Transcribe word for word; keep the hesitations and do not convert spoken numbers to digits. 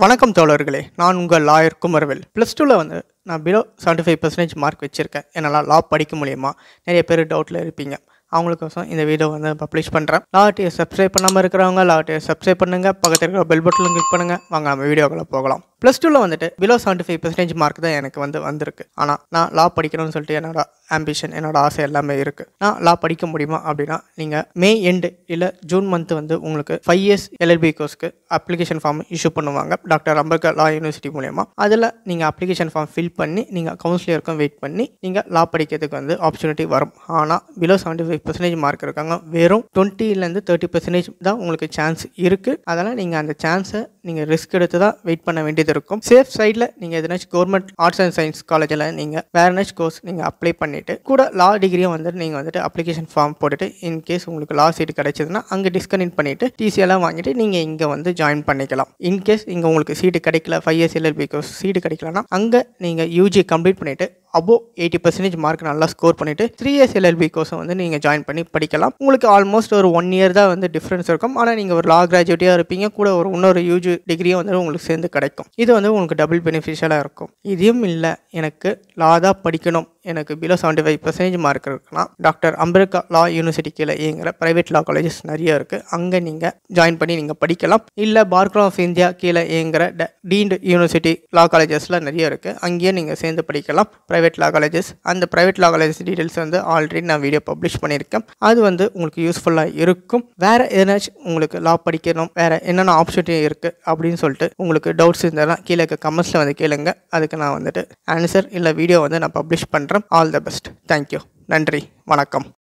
வணக்கம் தோழர்களே, நான் உங்கள் லாயர் குமரவேல். ப்ளஸ் டூவில் வந்து நான் below seventy five percentage mark வச்சுருக்கேன். என்னால் லா படிக்க முடியுமா? நிறைய பேர் டவுட்டில் இருப்பீங்க. அவங்களுக்கோசம் இந்த வீடியோ வந்து பப்ளிஷ் பண்ணுறேன். லாட்டியை சப்ஸ்கிரைப் பண்ணாமல் இருக்கிறவங்க லாட்டியை சப்ஸ்கிரைப் பண்ணுங்கள். பக்கத்தில் இருக்கிற பெல் பட்டனும் கிளிக் பண்ணுங்கள். வாங்க நம்ம வீடியோக்குள்ளே போகலாம். ப்ளஸ் டூவில் வந்துட்டு below seventy five percentage mark தான் எனக்கு வந்து வந்திருக்கு. ஆனால் நான் லா படிக்கணும்னு சொல்லிட்டு என்னோட ஆம்பிஷன், என்னோட ஆசை எல்லாமே இருக்குது. நான் லா படிக்க முடியுமா அப்படின்னா, நீங்கள் மே எண்டு இல்லை ஜூன் மந்த் வந்து உங்களுக்கு ஃபைவ் இயர்ஸ் எல்எல்பி கோர்ஸ்க்கு அப்ளிகேஷன் ஃபார்ம் இஷ்யூ பண்ணுவாங்க டாக்டர் அம்பேத்கர் லா யூனிவர்சிட்டி மூலமா. அதில் நீங்கள் அப்ளிகேஷன் ஃபார்ம் ஃபில் பண்ணி நீங்கள் கவுன்சிலருக்கும் வெயிட் பண்ணி நீங்கள் லா படிக்கிறதுக்கு வந்து ஆப்பர்ச்சுனிட்டி வரும். ஆனால் below seventy five percentage mark இருக்காங்க, வெறும் டுவெண்ட்டிலேருந்து தேர்ட்டி பர்சன்டேஜ் தான் உங்களுக்கு சான்ஸ் இருக்குது. அதனால் நீங்கள் அந்த சான்ஸை நீங்கள் ரிஸ்க் எடுத்து தான் வெயிட் பண்ண வேண்டியது இருக்கும். சேஃப் சைடில் நீங்கள் எதுனாச்சும் கவர்மெண்ட் ஆர்ட்ஸ் அண்ட் சயின்ஸ் காலேஜில் நீங்கள் வேறு ஏதாச்சும் கோர்ஸ் நீங்கள் அப்ளை பண்ணிவிட்டு கூட லா டிகிரியும் வந்துட்டு நீங்கள் வந்துட்டு அப்ளிகேஷன் ஃபார்ம் போட்டுட்டு இன்கேஸ் உங்களுக்கு லா சீட் கிடைச்சதுன்னா அங்கே டிஸ்கனெக்ட் பண்ணிவிட்டு டிசியெல்லாம் வாங்கிட்டு நீங்கள் இங்கே வந்து ஜாயின் பண்ணிக்கலாம். இன்கேஸ் இங்கே உங்களுக்கு சீட்டு கிடைக்கல, five years LLB course seat கிடைக்கலன்னா அங்கே நீங்கள் யூஜி கம்ப்ளீட் பண்ணிவிட்டு அபோவ் எயிட்டி பர்சன்டேஜ் மார்க் நல்லா ஸ்கோர் பண்ணிவிட்டு த்ரீ இயர்ஸ் எல்எல்பி கோர்ஸை வந்து நீங்கள் ஜாயின் பண்ணி படிக்கலாம். உங்களுக்கு ஆல்மோஸ்ட் ஒரு ஒன் இயர் தான் வந்து டிஃப்ரென்ஸ் இருக்கும். ஆனால் நீங்கள் ஒரு லா கிராஜுவேட்டியாக இருப்பீங்க, கூட ஒரு இன்னொரு யூஜி டிகிரியும் வந்து உங்களுக்கு சேர்ந்து கிடைக்கும். இது வந்து உங்களுக்கு டபுள் பெனிஃபிஷியலாக இருக்கும். இதையும் இல்லை, எனக்கு லா தான் படிக்கணும், எனக்கு below seventy five percentage mark இருக்குன்னா டாக்டர் அம்பேத்கர் லா யூனிவர்சிட்டி கீழே இயங்குகிற ப்ரைவேட் லா காலேஜஸ் நிறைய இருக்குது. அங்கே நீங்கள் ஜாயின் பண்ணி நீங்கள் படிக்கலாம். இல்லை பார்க்லா ஆஃப் இந்தியா கீழே இயங்குகிற டீன்டு யூனிவர்சிட்டி லா காலேஜஸில் நிறைய இருக்குது, அங்கேயே நீங்கள் சேர்ந்து படிக்கலாம். ப்ரைவேட் லா காலேஜஸ், அந்த ப்ரைவேட் லா காலேஜஸ் டீட்டெயில்ஸ் வந்து ஆல்ரெடி நான் வீடியோ பப்ளிஷ் பண்ணியிருக்கேன். அது வந்து உங்களுக்கு யூஸ்ஃபுல்லாக இருக்கும். வேறு எதனாச்சும் உங்களுக்கு லா படிக்கணும், வேறு என்னென்ன ஆப்பர்ச்சுனிட்டி இருக்குது அப்படின்னு சொல்லிட்டு உங்களுக்கு டவுட்ஸ் இருந்தால் கீழே இருக்க கமெண்ட்ஸில் வந்து கேளுங்க. அதுக்கு நான் வந்துட்டு ஆன்சர் இல்லை வீடியோ வந்து நான் பப்ளிஷ் பண்ணுறேன். All the best. தேங்க்யூ. நன்றி. வணக்கம்.